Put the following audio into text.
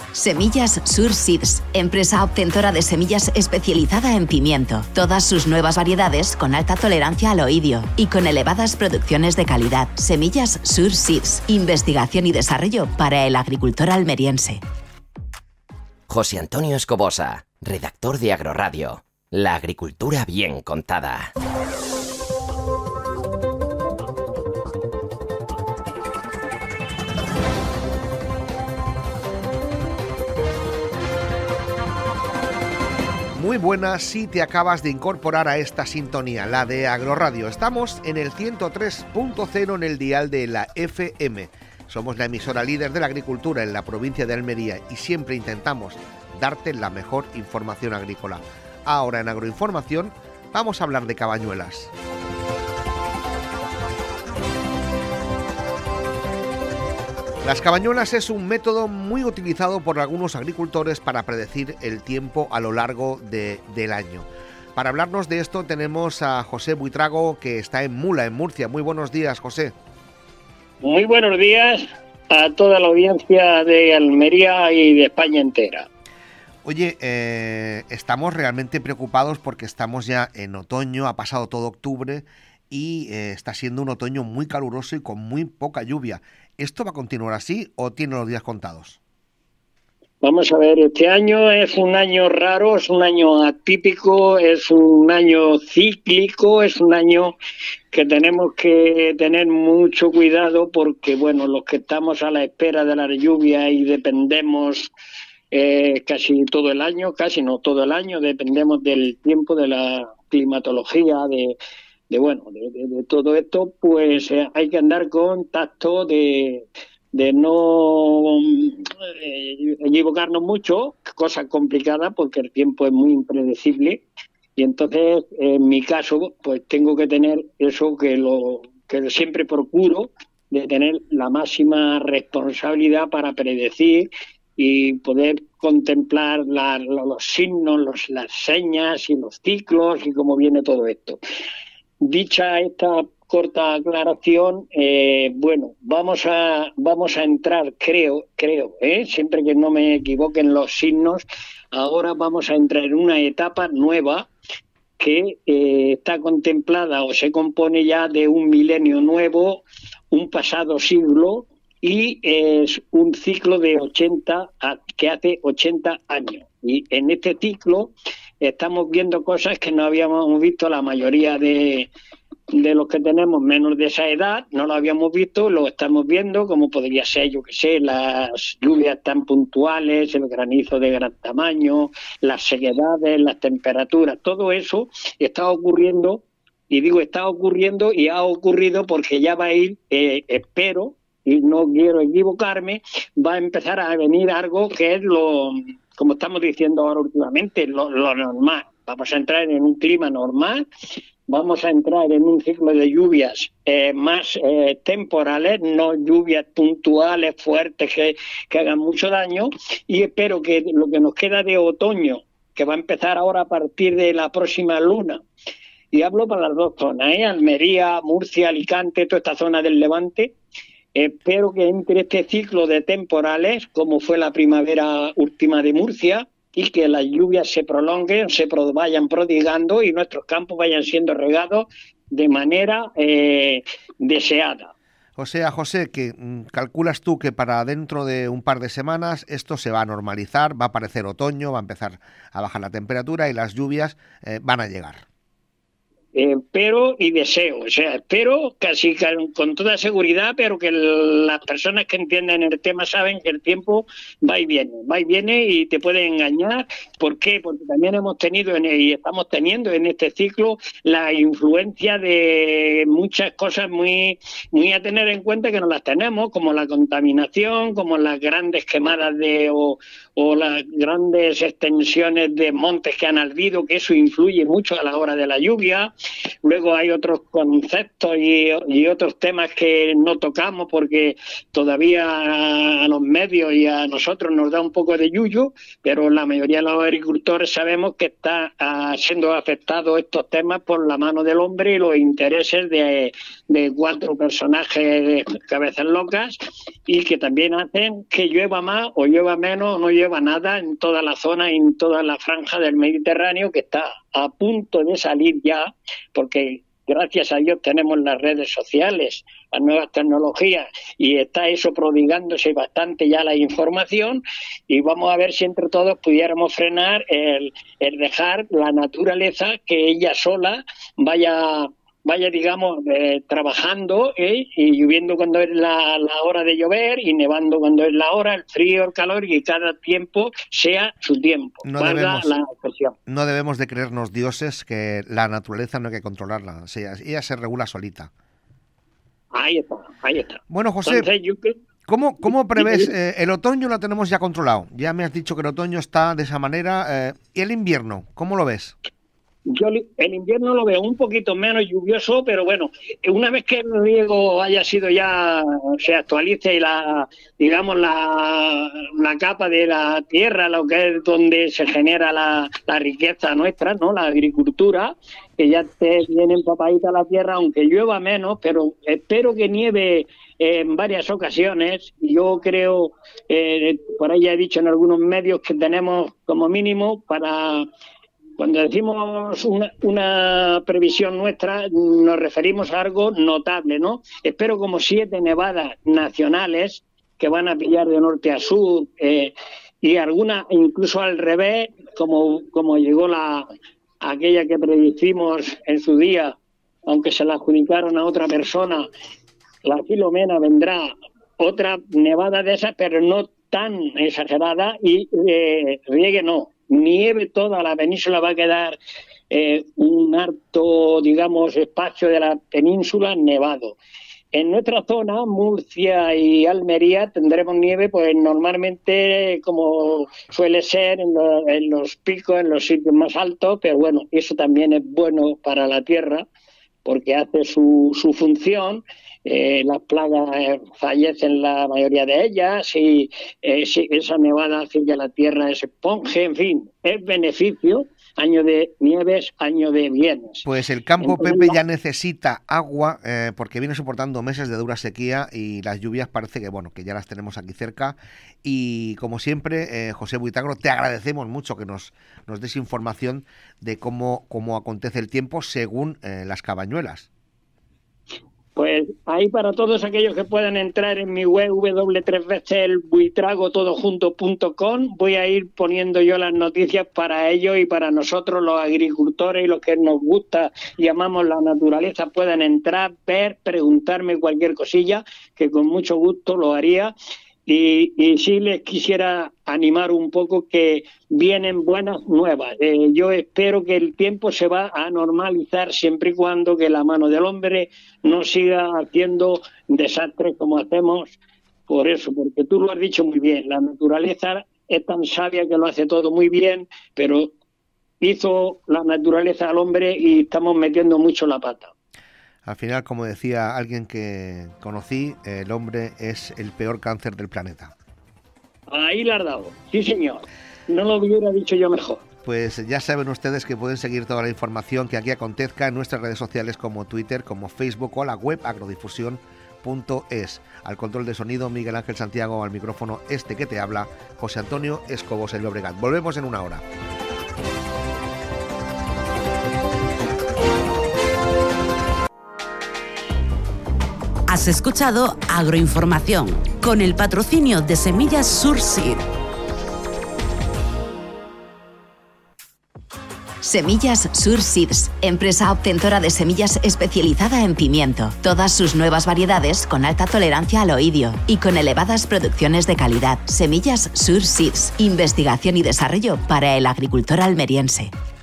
Semillas Sur Seeds, empresa obtentora de semillas especializada en pimiento. Todas sus nuevas variedades con alta tolerancia al oidio y con elevadas producciones de calidad. Semillas Sur Seeds, investigación y desarrollo para el agricultor almeriense. José Antonio Escobosa, redactor de Agroradio. La agricultura bien contada. Muy buenas si te acabas de incorporar a esta sintonía, la de Agroradio. Estamos en el 103.0 en el dial de la FM. Somos la emisora líder de la agricultura en la provincia de Almería y siempre intentamos darte la mejor información agrícola. Ahora en Agroinformación vamos a hablar de cabañuelas. Las cabañuelas es un método muy utilizado por algunos agricultores para predecir el tiempo a lo largo del año. Para hablarnos de esto tenemos a José Buitrago, que está en Mula, en Murcia. Muy buenos días, José. Muy buenos días a toda la audiencia de Almería y de España entera. Oye, estamos realmente preocupados porque estamos ya en otoño, ha pasado todo octubre y está siendo un otoño muy caluroso y con muy poca lluvia. ¿Esto va a continuar así o tiene los días contados? Vamos a ver, este año es un año raro, es un año atípico, es un año cíclico, es un año que tenemos que tener mucho cuidado porque, bueno, los que estamos a la espera de la lluvia y dependemos casi todo el año, casi no todo el año, dependemos del tiempo, de la climatología, de todo esto, pues hay que andar con tacto de no equivocarnos mucho, cosa complicada porque el tiempo es muy impredecible y entonces en mi caso pues tengo que tener eso que siempre procuro, de tener la máxima responsabilidad para predecir y poder contemplar los signos, las señas y los ciclos y cómo viene todo esto. Dicha esta corta aclaración, vamos a entrar, creo, siempre que no me equivoquen los signos, ahora vamos a entrar en una etapa nueva que está contemplada o se compone ya de un milenio nuevo, un pasado siglo, y es un ciclo de que hace 80 años. Y en este ciclo estamos viendo cosas que no habíamos visto la mayoría de los que tenemos menos de esa edad, no lo habíamos visto, lo estamos viendo, como podría ser, yo que sé, las lluvias tan puntuales, el granizo de gran tamaño, las sequedades, las temperaturas, todo eso está ocurriendo, y digo está ocurriendo y ha ocurrido porque ya va a ir, espero, y no quiero equivocarme, va a empezar a venir algo que es como estamos diciendo ahora últimamente, lo normal. Vamos a entrar en un clima normal, vamos a entrar en un ciclo de lluvias más temporales, no lluvias puntuales, fuertes, que hagan mucho daño, y espero que lo que nos queda de otoño, que va a empezar ahora a partir de la próxima luna, y hablo para las dos zonas, Almería, Murcia, Alicante, toda esta zona del Levante. Espero que entre este ciclo de temporales, como fue la primavera última de Murcia, y que las lluvias se prolonguen, vayan prodigando y nuestros campos vayan siendo regados de manera deseada. O sea, José, que calculas tú que para dentro de un par de semanas esto se va a normalizar, va a aparecer otoño, va a empezar a bajar la temperatura y las lluvias van a llegar. Espero y deseo, o sea, espero casi con toda seguridad, pero que las personas que entienden el tema saben que el tiempo va y viene y te puede engañar. ¿Por qué? Porque también hemos tenido y estamos teniendo en este ciclo la influencia de muchas cosas muy a tener en cuenta que no las tenemos, como la contaminación, como las grandes quemadas o las grandes extensiones de montes que han ardido, que eso influye mucho a la hora de la lluvia. Luego hay otros conceptos y otros temas que no tocamos porque todavía a los medios y a nosotros nos da un poco de yuyu, pero la mayoría de los agricultores sabemos que está siendo afectados estos temas por la mano del hombre y los intereses de 4 personajes de cabezas locas, y que también hacen que llueva más o llueva menos o no llueva nada en toda la zona y en toda la franja del Mediterráneo, que está a punto de salir ya, porque gracias a Dios tenemos las redes sociales, las nuevas tecnologías, y está eso prodigándose bastante ya la información, y vamos a ver si entre todos pudiéramos frenar el dejar la naturaleza que ella sola vaya digamos, trabajando y lloviendo cuando es la hora de llover y nevando cuando es la hora, el frío, el calor, y cada tiempo sea su tiempo. No debemos de creernos dioses, que la naturaleza no hay que controlarla, o sea, ella se regula solita. Ahí está. Bueno, José, ¿cómo prevés? El otoño lo tenemos ya controlado, ya me has dicho que el otoño está de esa manera, ¿y el invierno? ¿Cómo lo ves? Yo el invierno lo veo un poquito menos lluvioso, pero bueno, una vez que el riego haya sido ya, se actualice y la capa de la tierra, lo que es donde se genera la riqueza nuestra, ¿no? La agricultura, que ya esté bien empapadita la tierra, aunque llueva menos, pero espero que nieve en varias ocasiones. Yo creo, por ahí ya he dicho en algunos medios que tenemos como mínimo para... Cuando decimos una previsión nuestra, nos referimos a algo notable, ¿no? Espero como 7 nevadas nacionales que van a pillar de norte a sur, y alguna incluso al revés, como llegó aquella que predicimos en su día, aunque se la adjudicaron a otra persona, la Filomena, vendrá otra nevada de esas, pero no tan exagerada, y riegue no. Nieve toda la península, va a quedar un harto, digamos, espacio de la península nevado. En nuestra zona, Murcia y Almería, tendremos nieve, pues normalmente como suele ser en los picos, en los sitios más altos, pero bueno, eso también es bueno para la tierra porque hace su función. Las plagas fallecen la mayoría de ellas, y esa nevada hace que la tierra se esponje, en fin, es beneficio. Año de nieves, año de bienes. Pues el campo, entonces, Pepe, ya necesita agua, porque viene soportando meses de dura sequía, y las lluvias parece que ya las tenemos aquí cerca. Y como siempre, José Buitragro, te agradecemos mucho que nos des información de cómo acontece el tiempo según las cabañuelas. Pues ahí, para todos aquellos que puedan entrar en mi web www.buitragotodojunto.com, voy a ir poniendo yo las noticias para ellos y para nosotros los agricultores y los que nos gusta y amamos la naturaleza. Puedan entrar, ver, preguntarme cualquier cosilla, que con mucho gusto lo haría. Y sí les quisiera animar un poco, que vienen buenas nuevas. Yo espero que el tiempo se va a normalizar siempre y cuando que la mano del hombre no siga haciendo desastres como hacemos. Por eso, porque tú lo has dicho muy bien, la naturaleza es tan sabia que lo hace todo muy bien, pero hizo la naturaleza al hombre y estamos metiendo mucho la pata. Al final, como decía alguien que conocí, el hombre es el peor cáncer del planeta. Ahí la has dado, sí señor. No lo hubiera dicho yo mejor. Pues ya saben ustedes que pueden seguir toda la información que aquí acontezca en nuestras redes sociales, como Twitter, como Facebook, o la web agrodifusión.es. Al control de sonido, Miguel Ángel Santiago; al micrófono que te habla, José Antonio Escobos, el Llobregat. Volvemos en una hora. Has escuchado Agroinformación, con el patrocinio de Semillas Surseed. Semillas Surseeds, empresa obtentora de semillas especializada en pimiento. Todas sus nuevas variedades con alta tolerancia al oidio y con elevadas producciones de calidad. Semillas Surseeds, investigación y desarrollo para el agricultor almeriense.